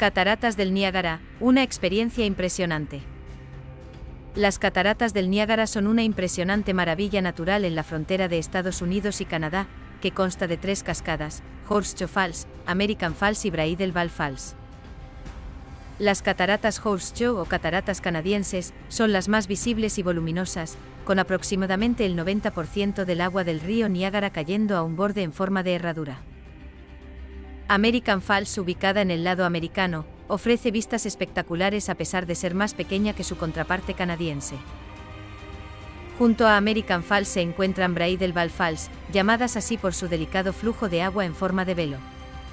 Cataratas del Niágara, una experiencia impresionante. Las cataratas del Niágara son una impresionante maravilla natural en la frontera de Estados Unidos y Canadá, que consta de 3 cascadas: Horseshoe Falls, American Falls y Bridal Falls. Las cataratas Horseshoe o cataratas canadienses son las más visibles y voluminosas, con aproximadamente el 90% del agua del río Niágara cayendo a un borde en forma de herradura. American Falls, ubicada en el lado americano, ofrece vistas espectaculares a pesar de ser más pequeña que su contraparte canadiense. Junto a American Falls se encuentran Bridal Falls, llamadas así por su delicado flujo de agua en forma de velo.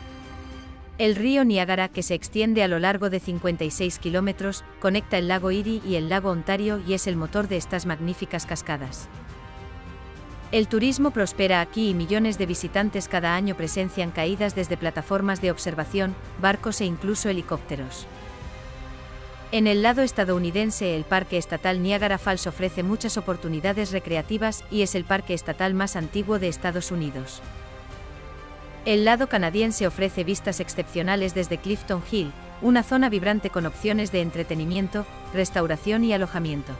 El río Niágara, que se extiende a lo largo de 56 kilómetros, conecta el lago Erie y el lago Ontario y es el motor de estas magníficas cascadas. El turismo prospera aquí y millones de visitantes cada año presencian caídas desde plataformas de observación, barcos e incluso helicópteros. En el lado estadounidense, el Parque Estatal Niagara Falls ofrece muchas oportunidades recreativas y es el parque estatal más antiguo de Estados Unidos. El lado canadiense ofrece vistas excepcionales desde Clifton Hill, una zona vibrante con opciones de entretenimiento, restauración y alojamiento.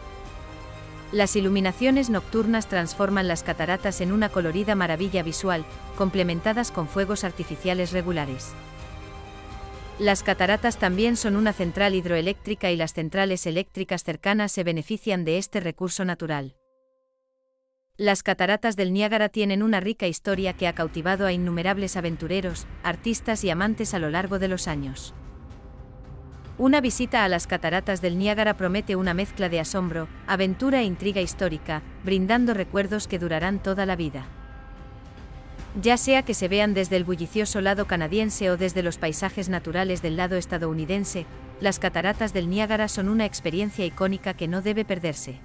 Las iluminaciones nocturnas transforman las cataratas en una colorida maravilla visual, complementadas con fuegos artificiales regulares. Las cataratas también son una central hidroeléctrica y las centrales eléctricas cercanas se benefician de este recurso natural. Las cataratas del Niágara tienen una rica historia que ha cautivado a innumerables aventureros, artistas y amantes a lo largo de los años. Una visita a las cataratas del Niágara promete una mezcla de asombro, aventura e intriga histórica, brindando recuerdos que durarán toda la vida. Ya sea que se vean desde el bullicioso lado canadiense o desde los paisajes naturales del lado estadounidense, las cataratas del Niágara son una experiencia icónica que no debe perderse.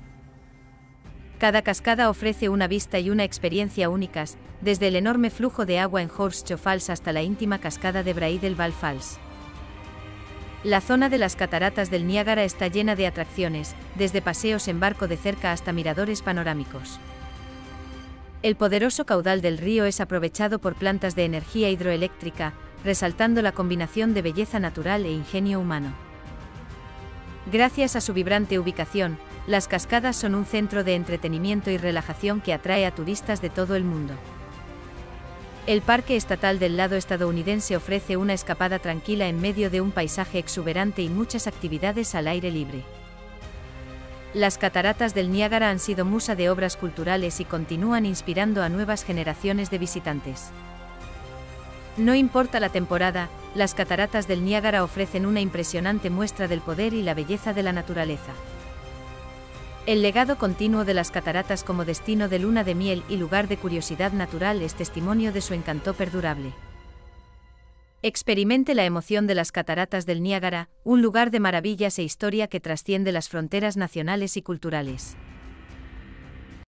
Cada cascada ofrece una vista y una experiencia únicas, desde el enorme flujo de agua en Horseshoe Falls hasta la íntima cascada de Bridal Falls. La zona de las cataratas del Niágara está llena de atracciones, desde paseos en barco de cerca hasta miradores panorámicos. El poderoso caudal del río es aprovechado por plantas de energía hidroeléctrica, resaltando la combinación de belleza natural e ingenio humano. Gracias a su vibrante ubicación, las cascadas son un centro de entretenimiento y relajación que atrae a turistas de todo el mundo. El Parque Estatal del lado estadounidense ofrece una escapada tranquila en medio de un paisaje exuberante y muchas actividades al aire libre. Las cataratas del Niágara han sido musa de obras culturales y continúan inspirando a nuevas generaciones de visitantes. No importa la temporada, las cataratas del Niágara ofrecen una impresionante muestra del poder y la belleza de la naturaleza. El legado continuo de las cataratas como destino de luna de miel y lugar de curiosidad natural es testimonio de su encanto perdurable. Experimente la emoción de las cataratas del Niágara, un lugar de maravillas e historia que trasciende las fronteras nacionales y culturales.